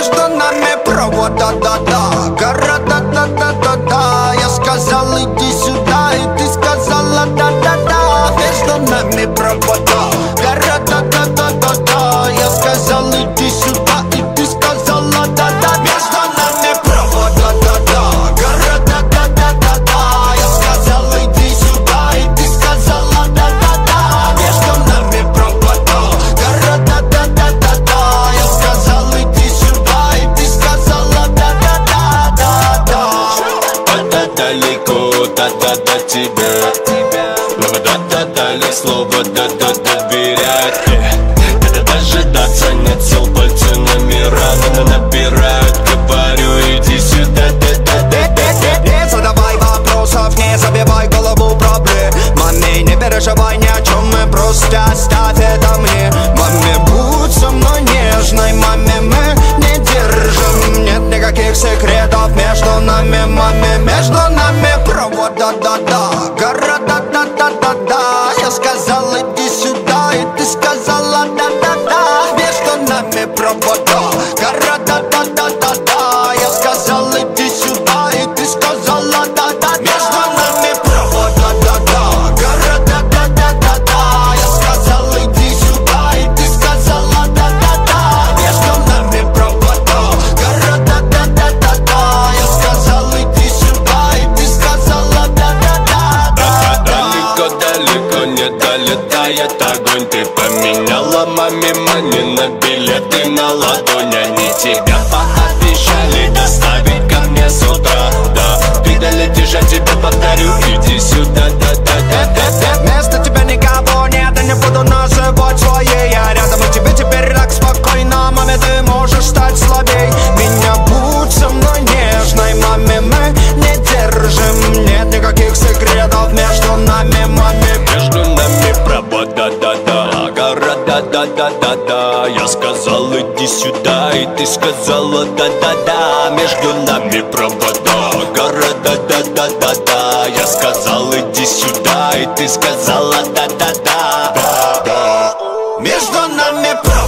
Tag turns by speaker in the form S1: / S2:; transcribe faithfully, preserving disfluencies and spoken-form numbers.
S1: между нами провода, да-да, города, да-да-да-да. Я сказал иди сюда, и ты сказала да-да-да. Между нами провода, города, да-да-да-да. Я сказал иди сюда, и ты сказала да-да. Между нами провода, да-да, города, да-да-да-да. Я сказал иди сюда, и ты сказала да-да-да. Между нами провода, города, да-да-да-да. Я сказал иди сюда, и ты сказала да-да-да-да-да.
S2: Да-да далеко, да-да до тебя. Но да-да дали слово, да-да доверять. Да-да дожидаться нет сил, пальцы номера набирают. Говорю, иди сюда, да-да-да-да-да.
S1: Не задавай вопросов, не забивай голову проблемами. Не переживай ни о чем, мы просто оставь это мне. Маме, будь со мной нежной, маме, мы не держим. Нет никаких секретов между нами, маме. Между нами провода, да-да, города, да-да-да-да. Я сказал иди сюда, и ты сказала да-да-да. Между нами провода, города, да-да-да-да. Я сказал иди сюда, и ты сказала да-да-да. Между нами провода, да-да, города, да-да-да-да. Я сказал иди сюда, и ты сказала да-да-да. Между нами провода, города, да-да-да-да. Я сказал иди сюда, и ты сказала да-да-да-да.
S2: Далеко-далеко не долетает огонь. Ты поменяла маме мани на билеты на ладонь. Они тебя пообещали доставить ко мне с утра. Да, ты долетишь, я тебе повторю, иди сюда, да-да-да-да-да.
S1: Вместо тебя никого нет, я не буду называть своей. Я рядом, и тебе теперь так спокойно. Маме, ты можешь стать слабей. Меня будь со мной нежной, маме, мы не держим. Нет никаких секретов между нами, маме.
S2: Между нами провода, да-да, города, да-да-да-да. Я сказал иди сюда, и ты сказала да-да-да. Между нами провода, города, да-да-да-да. Я сказал иди сюда, и ты сказала да-да-да.
S1: Между нами провода.